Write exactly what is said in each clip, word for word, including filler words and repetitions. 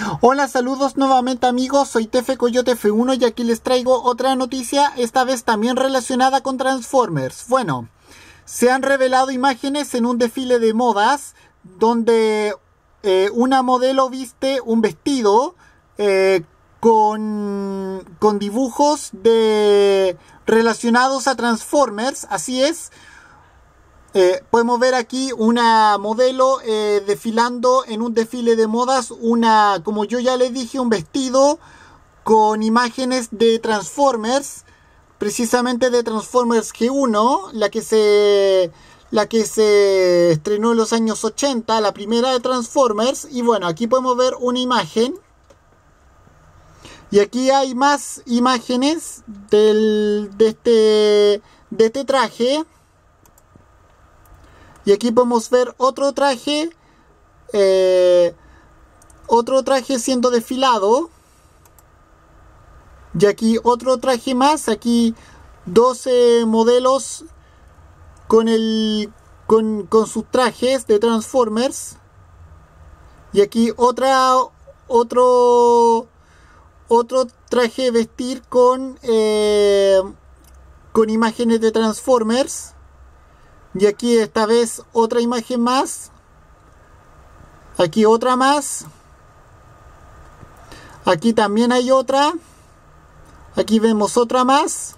Hola, saludos nuevamente amigos, soy Tefe Coyote F uno y aquí les traigo otra noticia, esta vez también relacionada con Transformers. Bueno, se han revelado imágenes en un desfile de modas donde eh, una modelo viste un vestido eh, con, con dibujos de, relacionados a Transformers, así es. Eh, podemos ver aquí una modelo eh, desfilando en un desfile de modas, una, como yo ya les dije, un vestido con imágenes de Transformers, precisamente de Transformers G uno, la que se, la que se estrenó en los años ochenta, la primera de Transformers. Y bueno, aquí podemos ver una imagen. Y aquí hay más imágenes del, de, este, de este traje. Y aquí podemos ver otro traje, eh, otro traje siendo desfilado. Y aquí otro traje más, aquí doce modelos con, el, con, con sus trajes de Transformers. Y aquí otra, otro, otro traje de vestir con, eh, con imágenes de Transformers. Y aquí esta vez otra imagen más. Aquí otra más. Aquí también hay otra. Aquí vemos otra más.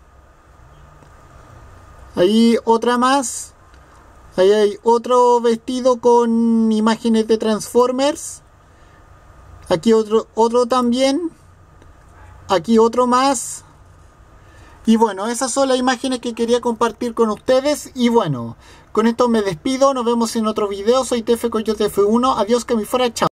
Ahí otra más. Ahí hay otro vestido con imágenes de Transformers. Aquí otro, otro también. Aquí otro más. Y bueno, esas son las imágenes que quería compartir con ustedes. Y bueno, con esto me despido. Nos vemos en otro video. Soy Tefe Coyote F uno. Adiós, que me fuera. Chao.